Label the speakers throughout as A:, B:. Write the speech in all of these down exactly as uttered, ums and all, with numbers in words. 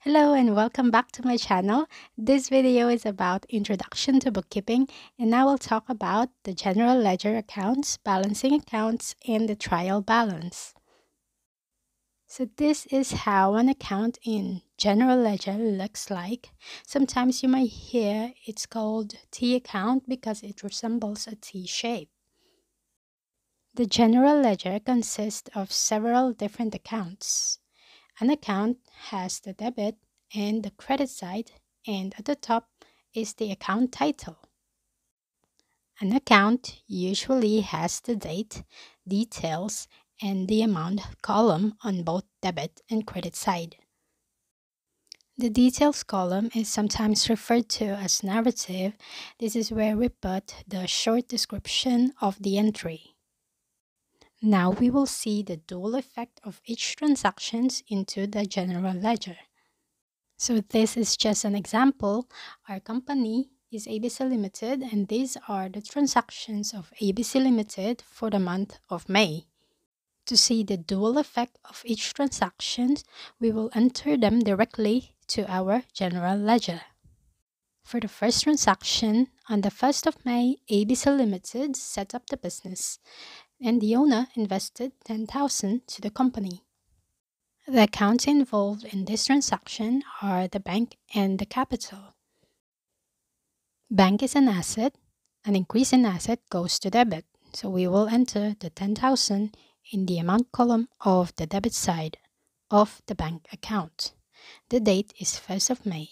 A: Hello and welcome back to my channel. This video is about Introduction to Bookkeeping, and I will talk about the general ledger accounts, balancing accounts, and the trial balance. So this is how an account in general ledger looks like. Sometimes you might hear it's called T account because it resembles a T shape. The general ledger consists of several different accounts. An account has the debit and the credit side, and at the top is the account title. An account usually has the date, details, and the amount column on both debit and credit side. The details column is sometimes referred to as narrative. This is where we put the short description of the entry. Now we will see the dual effect of each transactions into the general ledger. So this is just an example. Our company is A B C Limited, and these are the transactions of A B C Limited for the month of May. To see the dual effect of each transaction, we will enter them directly to our general ledger. For the first transaction, on the first of May, A B C Limited set up the business, and the owner invested ten thousand dollars to the company. The accounts involved in this transaction are the bank and the capital. Bank is an asset. An increase in asset goes to debit, so we will enter the ten thousand in the amount column of the debit side of the bank account. The date is first of May.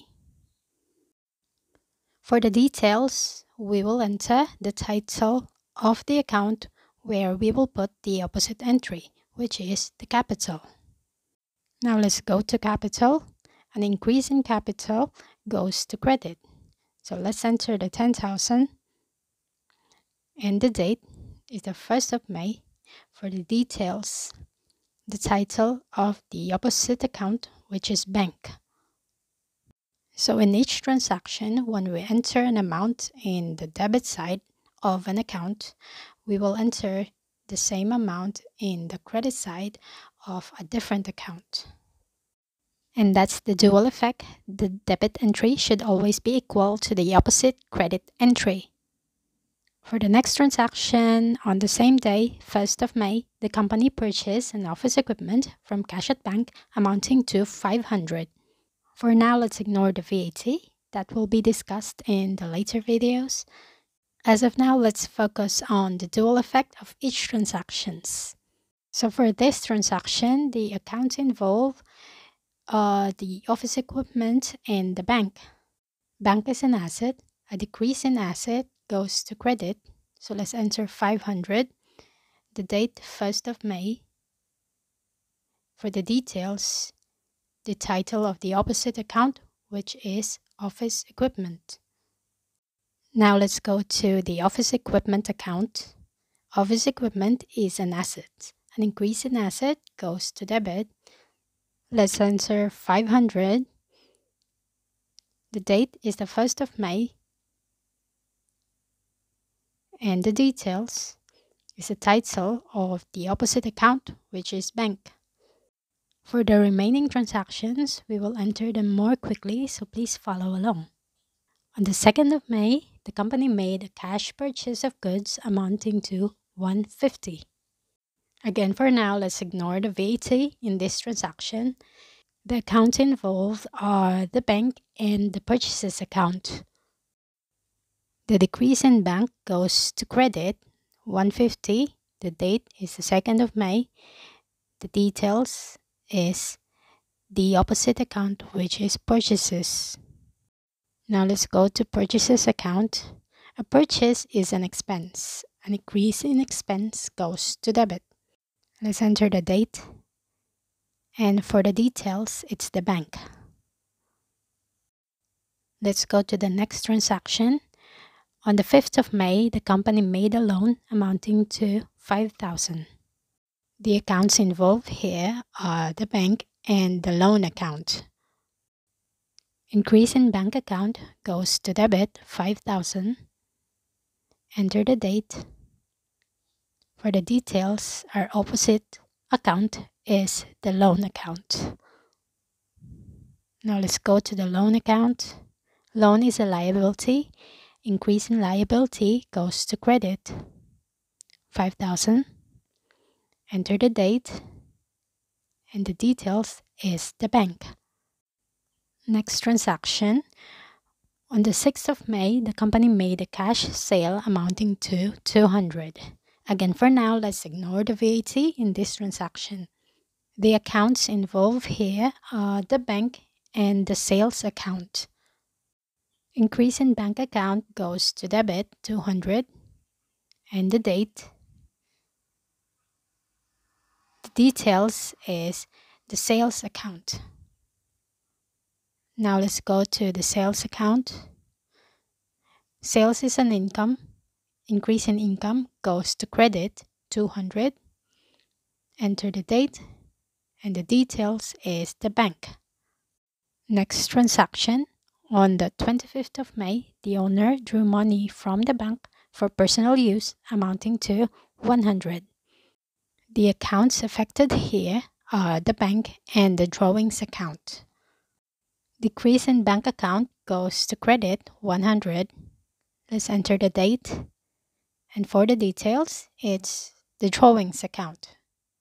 A: For the details, we will enter the title of the account where we will put the opposite entry, which is the capital. Now let's go to capital. An increase in capital goes to credit. So let's enter the ten thousand, and the date is the first of May. For the details, the title of the opposite account, which is bank. So in each transaction, when we enter an amount in the debit side of an account, we will enter the same amount in the credit side of a different account. And that's the dual effect. The debit entry should always be equal to the opposite credit entry. For the next transaction, on the same day, first of May, the company purchased an office equipment from Cash at Bank amounting to five hundred dollars. For now, let's ignore the V A T. That will be discussed in the later videos. As of now, let's focus on the dual effect of each transactions. So for this transaction, the accounts involve uh, the office equipment and the bank. Bank is an asset. A decrease in asset goes to credit. So let's enter five hundred. The date, first of May. For the details, the title of the opposite account, which is office equipment. Now let's go to the office equipment account. Office equipment is an asset. An increase in asset goes to debit. Let's enter five hundred. The date is the first of May. And the details is the title of the opposite account, which is bank. For the remaining transactions, we will enter them more quickly, so please follow along. On the second of May, the company made a cash purchase of goods amounting to one hundred fifty dollars. Again, for now, let's ignore the V A T in this transaction. The accounts involved are the bank and the purchases account. The decrease in bank goes to credit, one hundred fifty dollars. The date is the second of May. The details is the opposite account, which is purchases. Now let's go to purchases account. A purchase is an expense. An increase in expense goes to debit. Let's enter the date. And for the details, it's the bank. Let's go to the next transaction. On the fifth of May, the company made a loan amounting to five thousand dollars. The accounts involved here are the bank and the loan account. Increase in bank account goes to debit, five thousand dollars. Enter the date. For the details, our opposite account is the loan account. Now let's go to the loan account. Loan is a liability. Increase in liability goes to credit. five thousand. Enter the date. And the details is the bank. Next transaction. On the sixth of May, the company made a cash sale amounting to two hundred. Again, for now, let's ignore the V A T in this transaction. The accounts involved here are the bank and the sales account. Increase in bank account goes to debit two hundred and the date. The details is the sales account. Now let's go to the sales account. Sales is an income. Increase in income goes to credit two hundred. Enter the date and the details is the bank. Next transaction. On the twenty-fifth of May, the owner drew money from the bank for personal use amounting to one hundred. The accounts affected here are the bank and the drawings account. Decrease in bank account goes to credit one hundred. Let's enter the date. And for the details, it's the drawings account.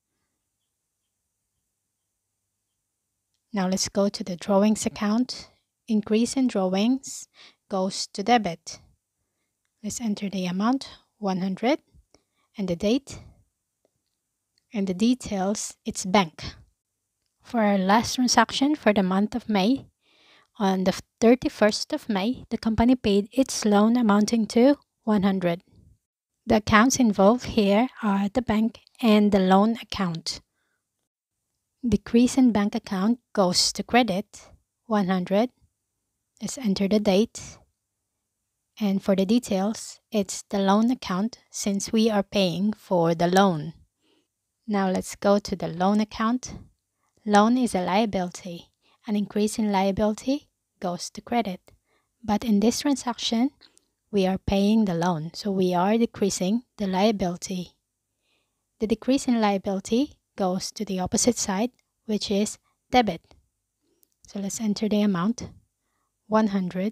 A: Now let's go to the drawings account. Increase in drawings goes to debit. Let's enter the amount, one hundred, and the date. And the details, it's bank. For our last transaction for the month of May, on the thirty-first of May, the company paid its loan amounting to one hundred. The accounts involved here are the bank and the loan account. Decrease in bank account goes to credit, one hundred. Let's enter the date. And for the details, it's the loan account since we are paying for the loan. Now let's go to the loan account. Loan is a liability. An increase in liability goes to credit. But in this transaction, we are paying the loan, so we are decreasing the liability. The decrease in liability goes to the opposite side, which is debit. So let's enter the amount, one hundred,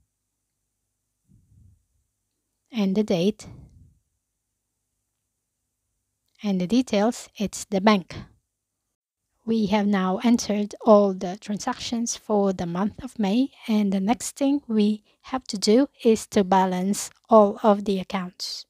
A: and the date, and the details, it's the bank. We have now entered all the transactions for the month of May, and the next thing we have to do is to balance all of the accounts.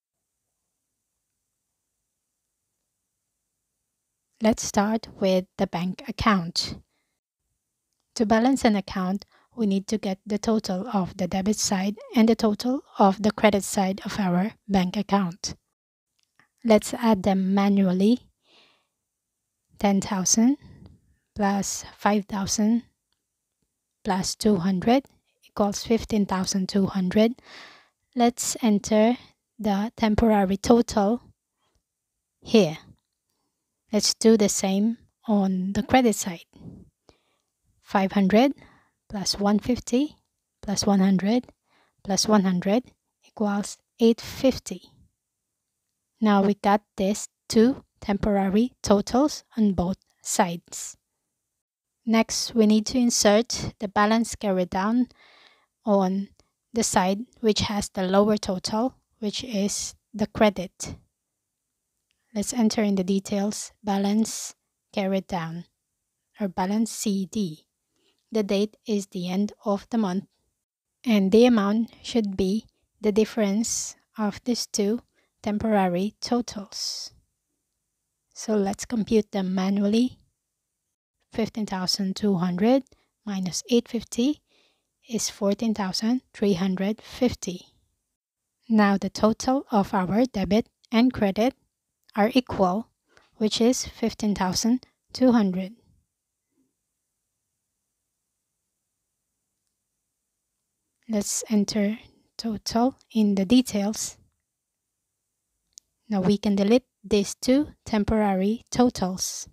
A: Let's start with the bank account. To balance an account, we need to get the total of the debit side and the total of the credit side of our bank account. Let's add them manually. ten thousand plus five thousand plus two hundred equals fifteen thousand two hundred. Let's enter the temporary total here. Let's do the same on the credit side. five hundred plus one hundred fifty plus one hundred plus one hundred equals eight hundred fifty. Now we got these two temporary totals on both sides. Next, we need to insert the balance carried down on the side which has the lower total, which is the credit. Let's enter in the details, balance carried down, or balance C D. The date is the end of the month, and the amount should be the difference of these two temporary totals. So let's compute them manually. fifteen thousand two hundred minus eight hundred fifty is fourteen thousand three hundred fifty. Now the total of our debit and credit are equal, which is fifteen thousand two hundred. Let's enter total in the details. Now we can delete these two temporary totals.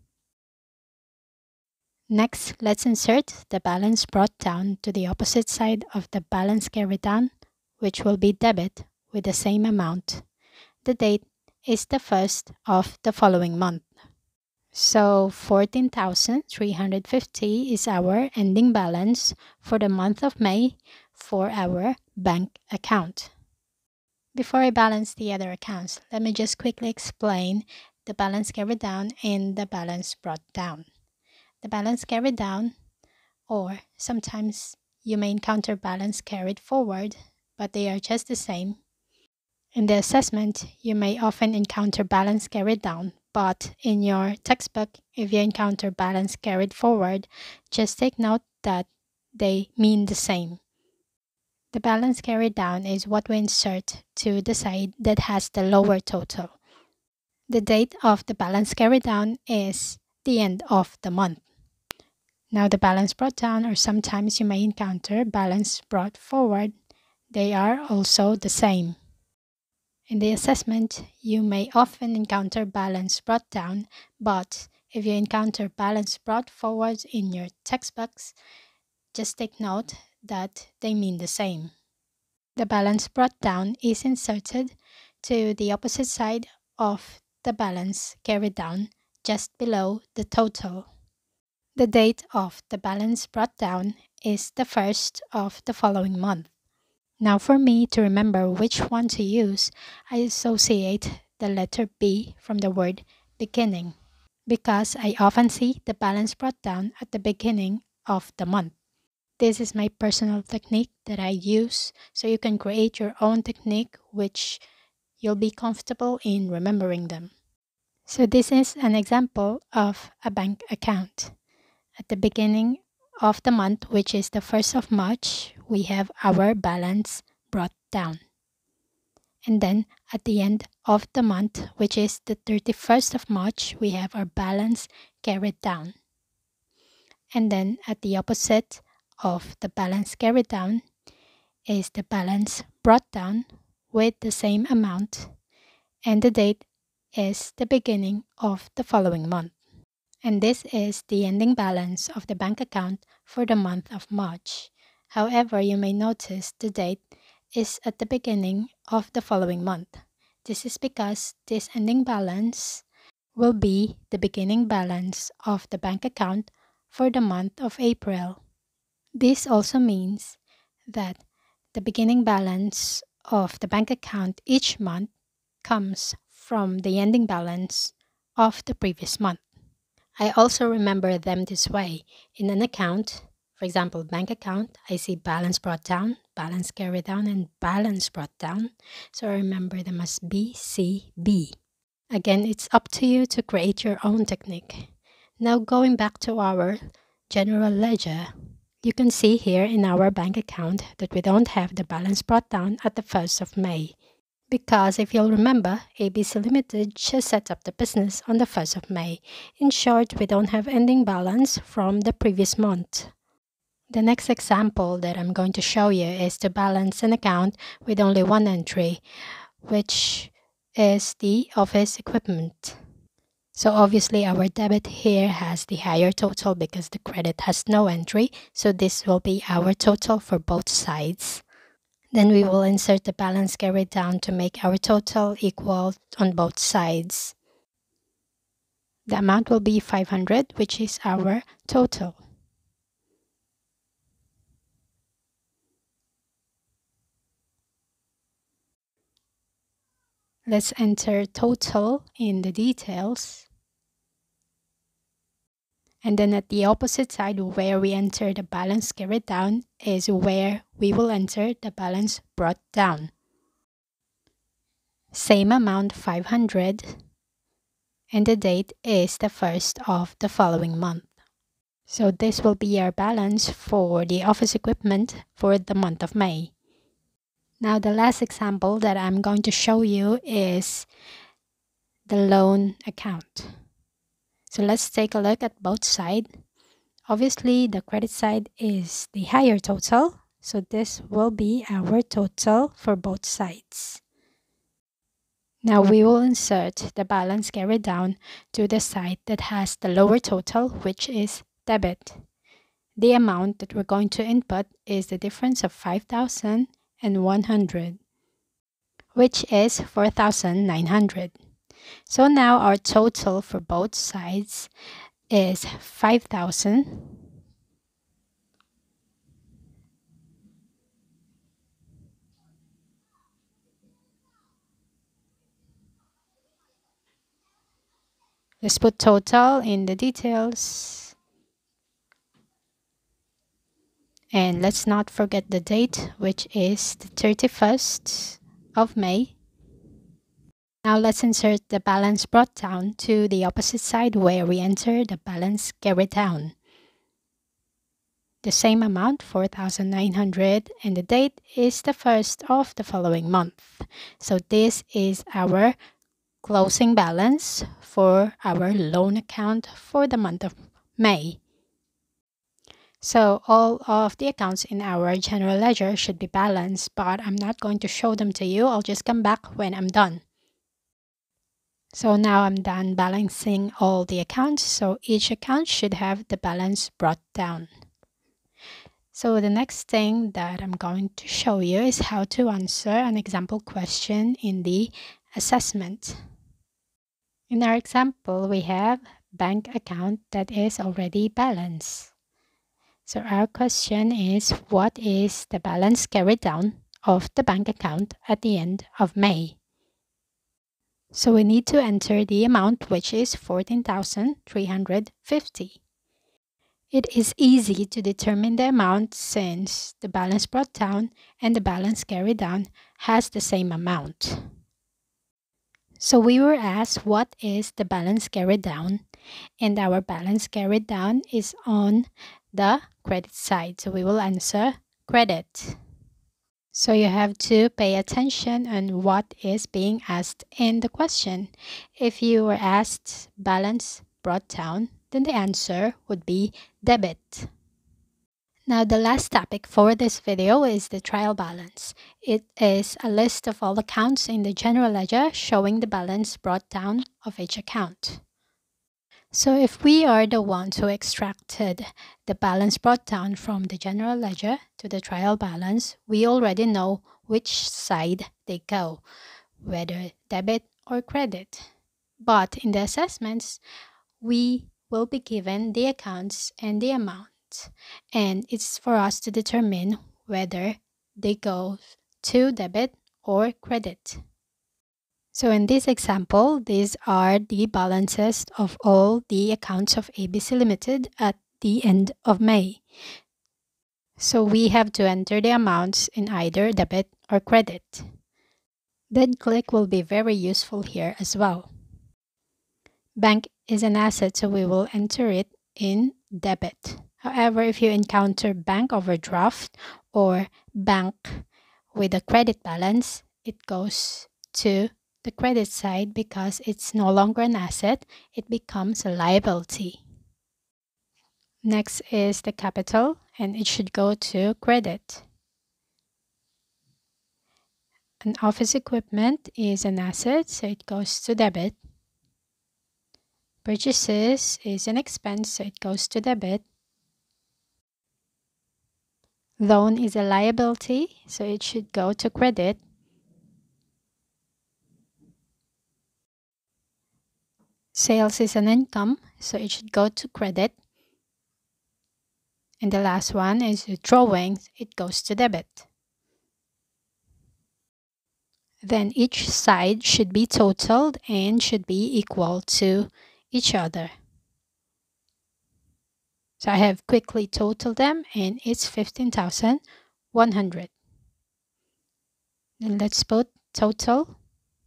A: Next, let's insert the balance brought down to the opposite side of the balance carried down, which will be debit with the same amount. The date is the first of the following month. So fourteen thousand three hundred fifty is our ending balance for the month of May for our bank account. Before I balance the other accounts, let me just quickly explain the balance carried down and the balance brought down. The balance carried down, or sometimes you may encounter balance carried forward, but they are just the same. In the assessment, you may often encounter balance carried down, but in your textbook, if you encounter balance carried forward, just take note that they mean the same. The balance carried down is what we insert to the side that has the lower total. The date of the balance carried down is the end of the month. Now the balance brought down, or sometimes you may encounter balance brought forward, they are also the same. In the assessment, you may often encounter balance brought down, but if you encounter balance brought forward in your textbooks, just take note that they mean the same. The balance brought down is inserted to the opposite side of the balance carried down, just below the total. The date of the balance brought down is the first of the following month. Now for me to remember which one to use, I associate the letter B from the word beginning, because I often see the balance brought down at the beginning of the month. This is my personal technique that I use, so you can create your own technique which you'll be comfortable in remembering them. So this is an example of a bank account. At the beginning of the month, which is the first of March, we have our balance brought down. And then at the end of the month, which is the thirty-first of March, we have our balance carried down. And then at the opposite of the balance carried down is the balance brought down with the same amount, and the date is the beginning of the following month. And this is the ending balance of the bank account for the month of March. However, you may notice the date is at the beginning of the following month. This is because this ending balance will be the beginning balance of the bank account for the month of April. This also means that the beginning balance of the bank account each month comes from the ending balance of the previous month. I also remember them this way. In an account, for example, bank account, I see balance brought down, balance carried down, and balance brought down. So I remember them as B, C, B. Again, it's up to you to create your own technique. Now going back to our general ledger, you can see here in our bank account that we don't have the balance brought down at the first of May. Because if you'll remember, A B C Limited just set up the business on the first of May. In short, we don't have ending balance from the previous month. The next example that I'm going to show you is to balance an account with only one entry, which is the office equipment. So obviously our debit here has the higher total because the credit has no entry, so this will be our total for both sides. Then we will insert the balance carried down to make our total equal on both sides. The amount will be five hundred, which is our total. Let's enter total in the details. And then at the opposite side where we enter the balance carried down is where we will enter the balance brought down. Same amount, five hundred, and the date is the first of the following month. So this will be our balance for the office equipment for the month of May. Now the last example that I'm going to show you is the loan account. So let's take a look at both sides. Obviously, the credit side is the higher total, so this will be our total for both sides. Now we will insert the balance carried down to the side that has the lower total, which is debit. The amount that we're going to input is the difference of five thousand and one hundred, which is four thousand nine hundred. So now our total for both sides is five thousand. Let's put total in the details. And let's not forget the date, which is the thirty-first of May. Now let's insert the balance brought down to the opposite side where we enter the balance carried down. The same amount, four thousand nine hundred, and the date is the first of the following month. So this is our closing balance for our loan account for the month of May. So all of the accounts in our general ledger should be balanced, but I'm not going to show them to you. I'll just come back when I'm done. So now I'm done balancing all the accounts. So each account should have the balance brought down. So the next thing that I'm going to show you is how to answer an example question in the assessment. In our example, we have bank account that is already balanced. So our question is, what is the balance carried down of the bank account at the end of May? So we need to enter the amount, which is fourteen thousand three hundred fifty. It is easy to determine the amount since the balance brought down and the balance carried down has the same amount. So we were asked what is the balance carried down, and our balance carried down is on the credit side. So we will answer credit. So you have to pay attention on what is being asked in the question. If you were asked balance brought down, then the answer would be debit. Now the last topic for this video is the trial balance. It is a list of all accounts in the general ledger showing the balance brought down of each account. So if we are the ones who extracted the balance brought down from the general ledger to the trial balance, we already know which side they go, whether debit or credit. But in the assessments, we will be given the accounts and the amount, and it's for us to determine whether they go to debit or credit. So in this example, these are the balances of all the accounts of A B C Limited at the end of May. So we have to enter the amounts in either debit or credit. Then click will be very useful here as well. Bank is an asset, so we will enter it in debit. However, if you encounter bank overdraft or bank with a credit balance, it goes to the credit side because it's no longer an asset, it becomes a liability. Next is the capital, and it should go to credit. An office equipment is an asset, so it goes to debit. Purchases is an expense, so it goes to debit. Loan is a liability, so it should go to credit. Sales is an income, so it should go to credit. And the last one is drawings, it goes to debit. Then each side should be totaled and should be equal to each other. So I have quickly totaled them and it's fifteen thousand one hundred. Then let's put total.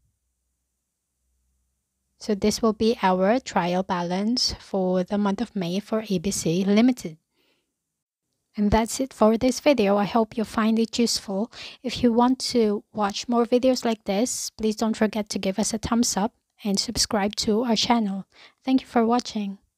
A: So this will be our trial balance for the month of May for A B C Limited. And that's it for this video. I hope you find it useful. If you want to watch more videos like this, please don't forget to give us a thumbs up and subscribe to our channel. Thank you for watching.